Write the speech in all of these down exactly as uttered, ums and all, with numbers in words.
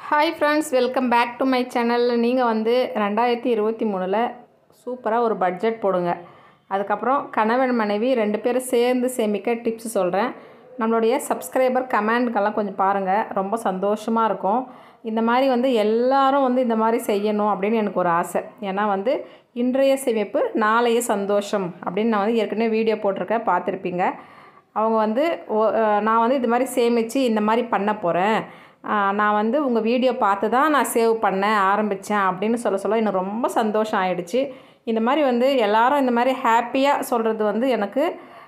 Hi friends, welcome back to my channel. நீங்கள் வந்து ரெண்டாயிரத்தி இருபத்தி மூணில் சூப்பராக ஒரு பட்ஜெட் போடுங்க. அதுக்கப்புறம் கணவன் மனைவி ரெண்டு பேரும் சேர்ந்து சேமிக்க டிப்ஸ் சொல்கிறேன். நம்மளுடைய சப்ஸ்கிரைபர் கமெண்ட்கெல்லாம் கொஞ்சம் பாருங்கள், ரொம்ப சந்தோஷமாக இருக்கும். இந்த மாதிரி வந்து எல்லாரும் வந்து இந்த மாதிரி செய்யணும் அப்படின்னு எனக்கு ஒரு ஆசை. ஏன்னா வந்து இன்றைய சேமிப்பு நாளைய சந்தோஷம் அப்படின்னு நான் வந்து ஏற்கனவே வீடியோ போட்டிருக்கேன், பார்த்துருப்பீங்க. அவங்க வந்து நான் வந்து இது மாதிரி சேமித்து இந்த மாதிரி பண்ண போகிறேன், நான் வந்து உங்கள் வீடியோ பார்த்து தான் நான் சேவ் பண்ண ஆரம்பித்தேன் அப்படின்னு சொல்ல சொல்ல எனக்கு ரொம்ப சந்தோஷம் ஆகிடுச்சு. இந்த மாதிரி வந்து எல்லோரும் இந்த மாதிரி ஹாப்பியாக சொல்கிறது வந்து எனக்கு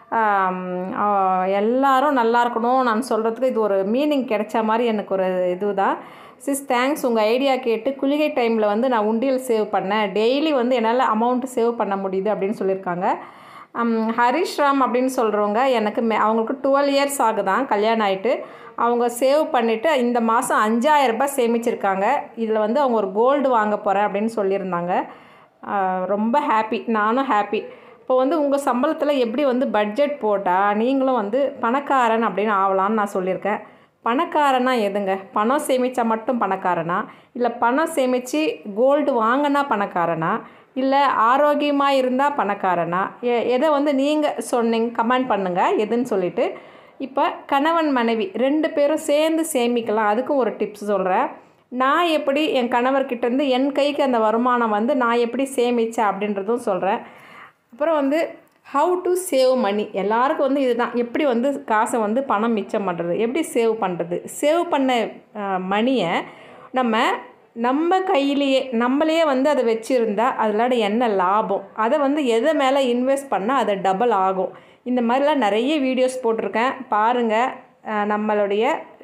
எல்லோரும் நல்லா இருக்கணும் நான் சொல்கிறதுக்கு இது ஒரு மீனிங் கிடைச்ச மாதிரி எனக்கு ஒரு இது தான். சிஸ் தேங்க்ஸ், உங்கள் ஐடியா கேட்டு குளிகை டைமில் வந்து நான் உண்டியல் சேவ் பண்ணேன், டெய்லி வந்து என்னால் அமௌண்ட்டு சேவ் பண்ண முடியுது அப்படின்னு சொல்லியிருக்காங்க. ஹரிஷ் ராம் அப்படின்னு சொல்கிறவங்க எனக்கு மே அவங்களுக்கு டுவெல் இயர்ஸ் ஆகுதான் கல்யாணம் ஆகிட்டு. அவங்க சேவ் பண்ணிவிட்டு இந்த மாதம் அஞ்சாயிரரூபா சேமிச்சிருக்காங்க. இதில் வந்து அவங்க ஒரு கோல்டு வாங்க போகிறேன் அப்படின்னு சொல்லியிருந்தாங்க. ரொம்ப ஹாப்பி, நானும் ஹாப்பி. இப்போ வந்து உங்கள் சம்பளத்தில் எப்படி வந்து பட்ஜெட் போட்டால் நீங்களும் வந்து பணக்காரன் அப்படின்னு ஆகலான்னு நான் சொல்லியிருக்கேன். பணக்காரனா எதுங்க? பணம் சேமித்தா மட்டும் பணக்காரனா, இல்லை பணம் சேமித்து கோல்டு வாங்கினா பணக்காரனா, இல்லை ஆரோக்கியமாக இருந்தால் பணக்காரனா? எ எதை வந்து நீங்கள் சொன்னீங்க, கமெண்ட் பண்ணுங்கள் எதுன்னு சொல்லிவிட்டு. இப்போ கணவன் மனைவி ரெண்டு பேரும் சேர்ந்து சேமிக்கலாம், அதுக்கும் ஒரு டிப்ஸ் சொல்கிறேன். நான் எப்படி என் கணவர்கிட்டேருந்து என் கைக்கு அந்த வருமானம் வந்து நான் எப்படி சேமித்தேன் அப்படின்றதும் சொல்கிறேன். அப்புறம் வந்து ஹவு டு சேவ் மணி, எல்லாருக்கும் வந்து இதுதான், எப்படி வந்து காசை வந்து பணம் மிச்சம் பண்ணுறது, எப்படி சேவ் பண்ணுறது. சேவ் பண்ண மணியை நம்ம நம்ம கையிலேயே நம்மளையே வந்து அதை வச்சுருந்தா அதில் என்ன லாபம், அதை வந்து எதை மேலே இன்வெஸ்ட் பண்ணால் அது டபுள் ஆகும். இந்த மாதிரிலாம் நிறைய வீடியோஸ் போட்டிருக்கேன், பாருங்கள். நம்மளுடைய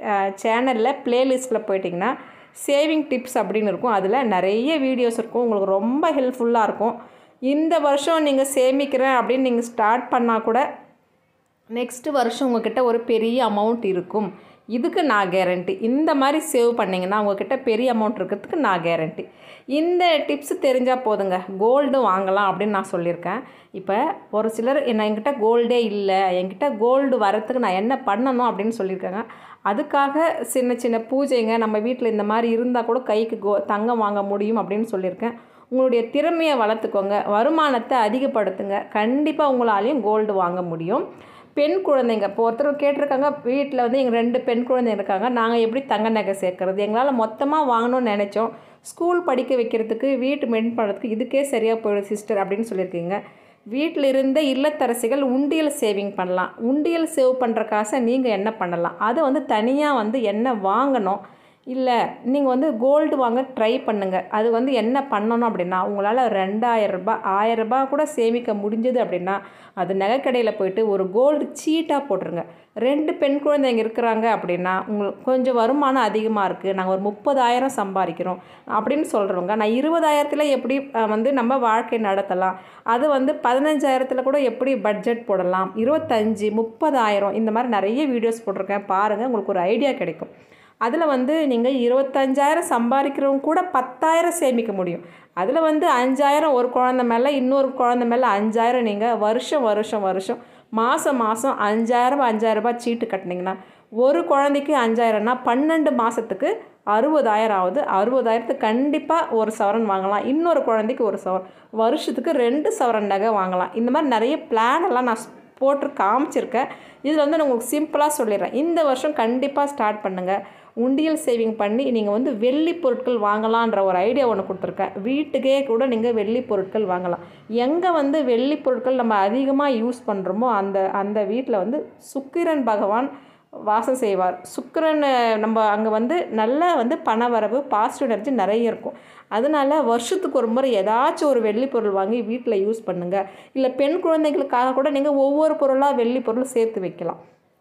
சேனலில் ப்ளேலிஸ்ட்டில் போயிட்டிங்கன்னா சேவிங் டிப்ஸ் அப்படின்னு இருக்கும், அதில் நிறைய வீடியோஸ் இருக்கும், உங்களுக்கு ரொம்ப ஹெல்ப்ஃபுல்லாக இருக்கும். இந்த வருஷம் நீங்கள் சேமிக்கிறேன் அப்படின்னு நீங்கள் ஸ்டார்ட் பண்ணால் கூட நெக்ஸ்ட்டு வருஷம் உங்கள்கிட்ட ஒரு பெரிய அமௌண்ட் இருக்கும், இதுக்கு நான் கேரண்டி. இந்த மாதிரி சேவ் பண்ணிங்கன்னா உங்கள்கிட்ட பெரிய அமௌண்ட் இருக்கிறதுக்கு நான் கேரண்டி. இந்த டிப்ஸ் தெரிஞ்சால் போதுங்க, கோல்டு வாங்கலாம் அப்படின்னு நான் சொல்லியிருக்கேன். இப்போ ஒரு சிலர் என்ன என்கிட்ட கோல்டே இல்லை, என்கிட்ட கோல்டு வரத்துக்கு நான் என்ன பண்ணணும் அப்படின்னு சொல்லியிருக்காங்க. அதுக்காக சின்ன சின்ன பூஜைங்க நம்ம வீட்டில் இந்த மாதிரி இருந்தால் கூட கைக்கு கோ தங்கம் வாங்க முடியும் அப்படின்னு சொல்லியிருக்கேன். உங்களுடைய திறமையை வளர்த்துக்கோங்க, வருமானத்தை அதிகப்படுத்துங்க, கண்டிப்பாக உங்களாலையும் கோல்டு வாங்க முடியும். பெண் குழந்தைங்க இப்போ ஒருத்தர் கேட்டிருக்காங்க, வீட்டில் வந்து எங்கள் ரெண்டு பெண் குழந்தைங்க இருக்காங்க, நாங்கள் எப்படி தங்க நகை சேர்க்கறது, எங்களால் மொத்தமாக வாங்கணும்னு நினச்சோம், ஸ்கூல் படிக்க வைக்கிறதுக்கு வீட்டு மெயின் பண்ணுறதுக்கு இதுக்கே சரியாக போயிடும் சிஸ்டர் அப்படின்னு சொல்லியிருக்கீங்க. வீட்டில் இருந்த இல்லத்தரசிகள் உண்டியல் சேவிங் பண்ணலாம். உண்டியல் சேவ் பண்ணுற காசை நீங்கள் என்ன பண்ணலாம், அதை வந்து தனியாக வந்து என்ன வாங்கணும், இல்லை நீங்கள் வந்து கோல்டு வாங்க ட்ரை பண்ணுங்கள். அது வந்து என்ன பண்ணணும் அப்படின்னா, உங்களால் ரெண்டாயிரரூபா ஆயிரரூபா கூட சேமிக்க முடிஞ்சது அப்படின்னா அது நகைக்கடையில் போயிட்டு ஒரு கோல்டு சீட்டாக போட்டுருங்க. ரெண்டு பெண் குழந்தைங்க இருக்கிறாங்க அப்படின்னா உங்களுக்கு கொஞ்சம் வருமானம் அதிகமாக இருக்குது, நாங்கள் ஒரு முப்பதாயிரம் சம்பாதிக்கிறோம் அப்படின்னு சொல்கிறவங்க, நான் இருபதாயிரத்தில் எப்படி வந்து நம்ம வாழ்க்கை நடத்தலாம், அது வந்து பதினஞ்சாயிரத்தில் கூட எப்படி பட்ஜெட் போடலாம், இருபத்தஞ்சி முப்பதாயிரம் இந்த மாதிரி நிறைய வீடியோஸ் போட்டிருக்கேன், பாருங்கள், உங்களுக்கு ஒரு ஐடியா கிடைக்கும். அதில் வந்து நீங்கள் இருபத்தஞ்சாயிரம் சம்பாதிக்கிறவங்க கூட பத்தாயிரம் சேமிக்க முடியும். அதில் வந்து அஞ்சாயிரம் ஒரு குழந்தை மேலே, இன்னொரு குழந்தை மேலே அஞ்சாயிரம், நீங்கள் வருஷம் வருஷம் வருஷம் மாதம் மாதம் அஞ்சாயிரம் அஞ்சாயிரரூபா சீட்டு கட்டினீங்கன்னா ஒரு குழந்தைக்கு அஞ்சாயிரம்னா பன்னெண்டு மாதத்துக்கு அறுபதாயிரம் ஆகுது. அறுபதாயிரத்துக்கு கண்டிப்பாக ஒரு சவரன் வாங்கலாம், இன்னொரு குழந்தைக்கு ஒரு சவரன், வருஷத்துக்கு ரெண்டு சவரன் நகை வாங்கலாம். இந்த மாதிரி நிறைய பிளான் எல்லாம் நான் போட்டு காமிச்சிருக்கேன். இதில் வந்து நான் உங்களுக்கு சிம்பிளாக சொல்லிடுறேன். இந்த வருஷம் கண்டிப்பாக ஸ்டார்ட் பண்ணுங்கள், உண்டியல் சேவிங் பண்ணி நீங்கள் வந்து வெள்ளி பொருட்கள் வாங்கலான்ற ஒரு ஐடியா ஒன்று கொடுத்துருக்கேன். வீட்டுக்கே கூட நீங்கள் வெள்ளி பொருட்கள் வாங்கலாம். எங்கே வந்து வெள்ளி பொருட்கள் நம்ம அதிகமாக யூஸ் பண்ணுறோமோ அந்த அந்த வீட்டில் வந்து சுக்கிரன் பகவான் வாசம் செய்வார். சுக்கிரன் நம்ம அங்கே வந்து நல்ல வந்து பணவரவு பாசிட்டிவ் எனர்ஜி நிறைய இருக்கும். அதனால் வருஷத்துக்கு ஒரு முறை ஏதாச்சும் ஒரு வெள்ளி பொருள் வாங்கி வீட்டில் யூஸ் பண்ணுங்கள். இல்லை பெண் குழந்தைகளுக்காக கூட நீங்கள் ஒவ்வொரு பொருளாக வெள்ளி பொருள் சேர்த்து வைக்கலாம்.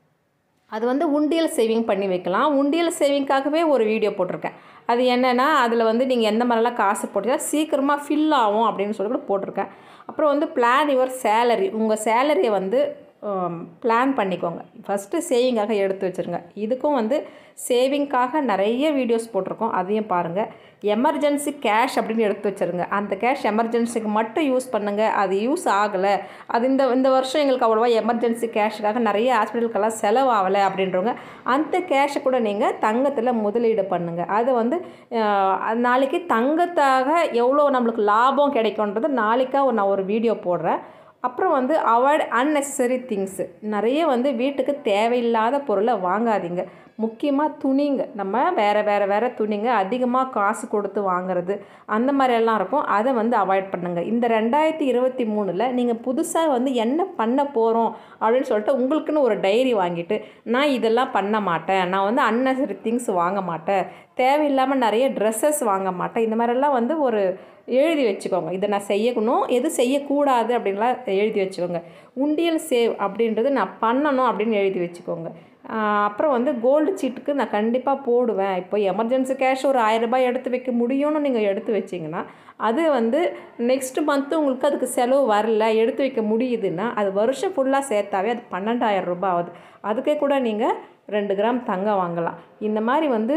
அது வந்து உண்டியல் சேவிங் பண்ணி வைக்கலாம். உண்டியல் சேவிங்காகவே ஒரு வீடியோ போட்டிருக்கேன். அது என்னென்னா அதில் வந்து நீங்கள் எந்த மாதிரிலாம் காசு போட்டீங்கன்னா சீக்கிரமாக ஃபில் ஆகும் அப்படின்னு சொல்லி கூட போட்டிருக்கேன். அப்புறம் வந்து பிளான் யுவர் சேலரி, உங்கள் சேலரியை வந்து பிளான் பண்ணிக்கோங்க. ஃபஸ்ட்டு சேவிங்காக எடுத்து வச்சுருங்க. இதுக்கும் வந்து சேவிங்காக நிறைய வீடியோஸ் போட்டிருக்கோம், அதையும் பாருங்கள். எமர்ஜென்சி கேஷ் அப்படின்னு எடுத்து வச்சுருங்க. அந்த கேஷ் எமர்ஜென்சிக்கு மட்டும் யூஸ் பண்ணுங்கள். அது யூஸ் ஆகலை, அது இந்த இந்த வருஷம் எங்களுக்கு அவ்வளோவா எமர்ஜென்சி கேஷுக்காக நிறைய ஹாஸ்பிட்டலுக்கெல்லாம் செலவாகலை அப்படின்றவங்க அந்த கேஷை கூட நீங்கள் தங்கத்தில் முதலீடு பண்ணுங்கள். அது வந்து நாளைக்கு தங்கத்தாக எவ்வளோ நம்மளுக்கு லாபம் கிடைக்குன்றது நாளைக்காக நான் ஒரு வீடியோ போடுறேன். அப்புறம் வந்து அவாய்ட் அன்னெசரி திங்ஸு. நிறைய வந்து வீட்டுக்கு தேவையில்லாத பொருளை வாங்காதீங்க. முக்கியமாக துணிங்க, நம்ம வேறு வேறு வேறு துணிங்க அதிகமாக காசு கொடுத்து வாங்குறது அந்த மாதிரியெல்லாம் இருக்கும், அதை வந்து அவாய்ட் பண்ணுங்கள். இந்த ரெண்டாயிரத்தி இருபத்தி மூணில் நீங்கள் புதுசாக வந்து என்ன பண்ண போகிறோம் அப்படின்னு சொல்லிட்டு உங்களுக்குன்னு ஒரு டைரி வாங்கிட்டு, நான் இதெல்லாம் பண்ண மாட்டேன், நான் வந்து அன்னெசரி திங்ஸ் வாங்க மாட்டேன், தேவையில்லாமல் நிறைய ட்ரெஸ்ஸஸ் வாங்க மாட்டேன், இந்த மாதிரிலாம் வந்து ஒரு எழுதி வச்சுக்கோங்க. இதை நான் செய்யணும், எது செய்யக்கூடாது அப்படின்லாம் எழுதி வச்சுக்கோங்க. உண்டியல் சேவ் அப்படின்றது நான் பண்ணணும் அப்படின்னு எழுதி வச்சுக்கோங்க. அப்புறம் வந்து கோல்டு சீட்டுக்கு நான் கண்டிப்பாக போடுவேன். இப்போ எமர்ஜென்சி கேஷ் ஒரு ஆயிரரூபா எடுத்து வைக்க முடியும்னு நீங்கள் எடுத்து வச்சிங்கன்னா, அது வந்து நெக்ஸ்ட் மந்த்து உங்களுக்கு அதுக்கு செலவு வரல, எடுத்து வைக்க முடியுதுன்னா அது வருஷம் ஃபுல்லாக சேர்த்தாவே அது பன்னெண்டாயிரம் ரூபாய் ஆகுது. அதுக்கே கூட நீங்கள் ரெண்டு கிராம் தங்கம் வாங்கலாம். இந்த மாதிரி வந்து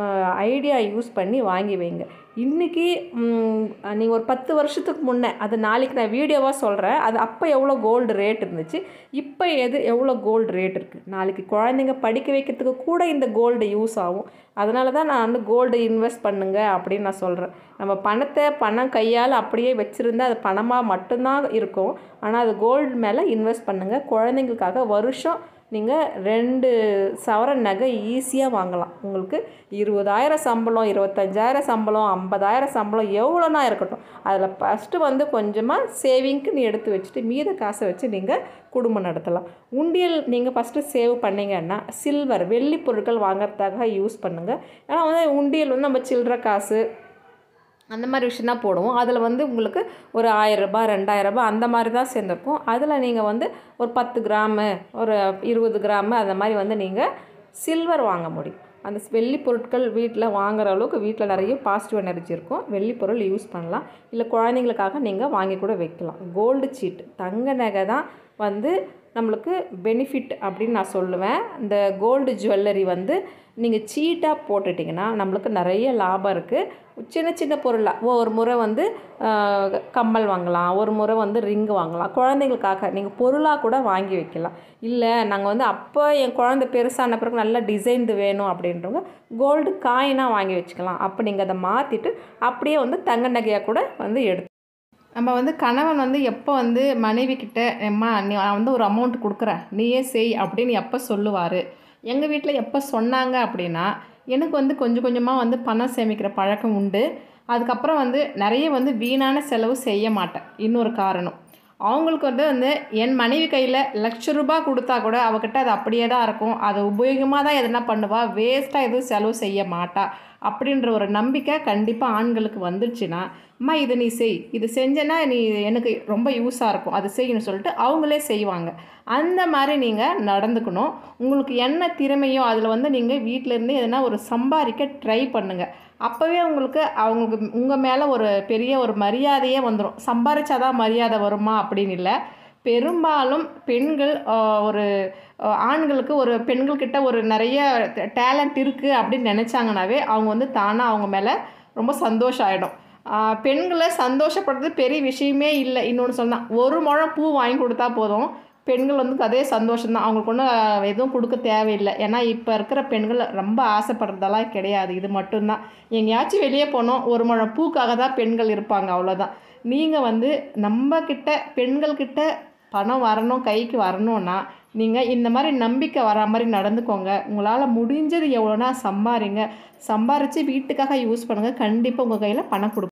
ஐடியா யூஸ் பண்ணி வாங்கி வைங்க. இன்றைக்கி நீங்கள் ஒரு பத்து வருஷத்துக்கு முன்னே, அது நாளைக்கு நான் வீடியோவாக சொல்கிறேன், அது அப்போ எவ்வளோ கோல்டு ரேட் இருந்துச்சு, இப்போ எது எவ்வளோ கோல்டு ரேட் இருக்குது. நாளைக்கு குழந்தைங்க படிக்க வைக்கிறதுக்கு கூட இந்த கோல்டு யூஸ் ஆகும். அதனால தான் நான் வந்து கோல்டு இன்வெஸ்ட் பண்ணுங்க அப்படின்னு நான் சொல்கிறேன். நம்ம பணத்தை பணம் கையால் அப்படியே வச்சுருந்தா அது பணமாக மட்டும்தான் இருக்கும். ஆனால் அது கோல்டு மேலே இன்வெஸ்ட் பண்ணுங்கள். குழந்தைங்களுக்காக வருஷம் நீங்கள் ரெண்டு சவரன் நகை ஈஸியாக வாங்கலாம். உங்களுக்கு இருபதாயிரம் சம்பளம், இருபத்தஞ்சாயிரம் சம்பளம், ஐம்பதாயிரம் சம்பளம் எவ்வளோனா இருக்கட்டும், அதில் ஃபஸ்ட்டு வந்து கொஞ்சமாக சேவிங்க்குன்னு எடுத்து வச்சுட்டு மீத காசை வச்சு நீங்கள் குடும்பம் நடத்தலாம். உண்டியல் நீங்கள் ஃபஸ்ட்டு சேவ் பண்ணிங்கன்னா சில்வர் வெள்ளி பொருட்கள் வாங்கிறதுக்காக யூஸ் பண்ணுங்கள். ஏன்னா வந்து உண்டியல் வந்து நம்ம சில்லற காசு அந்த மாதிரி விஷயம் தான் போடுவோம். அதில் வந்து உங்களுக்கு ஒரு ஆயிரரூபா ரெண்டாயிரரூபா அந்த மாதிரி தான் சேர்ந்துருக்கும். அதில் நீங்கள் வந்து ஒரு பத்து கிராமு ஒரு இருபது கிராமு அந்த மாதிரி வந்து நீங்கள் சில்வர் வாங்க முடியும். அந்த வெள்ளி பொருட்கள் வீட்டில் வாங்குகிற அளவுக்கு வீட்டில் நிறைய பாசிட்டிவ் எனர்ஜி இருக்கும். வெள்ளி பொருள் யூஸ் பண்ணலாம். இல்லை குழந்தைங்களுக்காக நீங்கள் வாங்கி கூட வைக்கலாம். கோல்டு சீட் தங்க நகை தான் வந்து நம்மளுக்கு பெனிஃபிட் அப்படின்னு நான் சொல்லுவேன். இந்த கோல்டு ஜுவல்லரி வந்து நீங்கள் சீட்டாக போட்டுட்டிங்கன்னா நம்மளுக்கு நிறைய லாபம் இருக்குது. சின்ன சின்ன பொருளாக ஒரு முறை வந்து கம்மல் வாங்கலாம், ஒரு முறை வந்து ரிங்கு வாங்கலாம். குழந்தைங்களுக்காக நீங்கள் பொருளாக கூட வாங்கி வைக்கலாம். இல்லை நாங்கள் வந்து அப்போ என் குழந்தை பெருசான பிறகு நல்ல டிசைன்து வேணும் அப்படின்றவங்க கோல்டு காயினாக வாங்கி வச்சுக்கலாம். அப்போ நீங்கள் அதை மாற்றிட்டு அப்படியே வந்து தங்க நகையாக கூட வந்து எடுத்து நம்ம வந்து கணவன் வந்து எப்போ வந்து மனைவி கிட்ட அம்மா நீ நான் வந்து ஒரு அமௌண்ட் கொடுக்குறேன் நீயே செய் அப்படின்னு எப்போ சொல்லுவார். எங்கள் வீட்டில் எப்போ சொன்னாங்க அப்படின்னா, எனக்கு வந்து கொஞ்சம் கொஞ்சமாக வந்து பணம் சேமிக்கிற பழக்கம் உண்டு. அதுக்கப்புறம் வந்து நிறைய வந்து வீணான செலவு செய்ய மாட்டேன். இன்னொரு காரணம், அவங்களுக்கு வந்து வந்து என் மனைவி கையில் லட்ச ரூபா கொடுத்தா கூட அவகிட்ட அது அப்படியே தான் இருக்கும். அது உபயோகமாக தான் எதுனா பண்ணுவா, வேஸ்ட்டாக எதுவும் செலவு செய்ய மாட்டா அப்படின்ற ஒரு நம்பிக்கை கண்டிப்பாக ஆண்களுக்கு வந்துடுச்சுன்னா, அம்மா இது நீ செய், இது செஞ்சேன்னா நீ எனக்கு ரொம்ப யூஸாக இருக்கும், அது செய்யணும்னு சொல்லிட்டு அவங்களே செய்வாங்க. அந்த மாதிரி நீங்கள் நடந்துக்கணும். உங்களுக்கு என்ன திறமையோ அதில் வந்து நீங்கள் வீட்டிலேருந்தே எதனா ஒரு சம்பாதிக்க ட்ரை பண்ணுங்கள். அப்போவே உங்களுக்கு அவங்களுக்கு உங்கள் மேலே ஒரு பெரிய ஒரு மரியாதையே வந்துடும். சம்பாதிச்சாதான் மரியாதை வருமா அப்படின்னு இல்லை. பெரும்பாலும் பெண்கள் ஒரு ஆண்களுக்கு ஒரு பெண்கள்கிட்ட ஒரு நிறைய டேலண்ட் இருக்குது அப்படின்னு நினச்சாங்கனாவே அவங்க வந்து தானாக அவங்க மேலே ரொம்ப சந்தோஷம் ஆகிடும். பெண்களை சந்தோஷப்படுறது பெரிய விஷயமே இல்லை. இன்னொன்று சொன்னால் ஒரு முழம் பூ வாங்கி கொடுத்தா போதும், பெண்கள் வந்து அதே சந்தோஷம்தான். அவங்களுக்கு ஒன்றும் எதுவும் கொடுக்க தேவையில்லை. ஏன்னா இப்போ இருக்கிற பெண்கள் ரொம்ப ஆசைப்படுறதெல்லாம் கிடையாது. இது மட்டும்தான். எங்கேயாச்சும் வெளியே போனோம் ஒரு முழம் பூக்காக தான் பெண்கள் இருப்பாங்க, அவ்வளோதான். நீங்கள் வந்து நம்மக்கிட்ட பெண்கள்கிட்ட பணம் வரணும், கைக்கு வரணும்னா நீங்கள் இந்த மாதிரி நம்பிக்கை வரா மாதிரி நடந்துக்கோங்க. உங்களால் முடிஞ்சது எவ்வளோனா சம்பாரிங்க. சம்பாரித்து வீட்டுக்காக யூஸ் பண்ணுங்கள். கண்டிப்பாக உங்கள் கையில் பணம் கொடுக்கும்.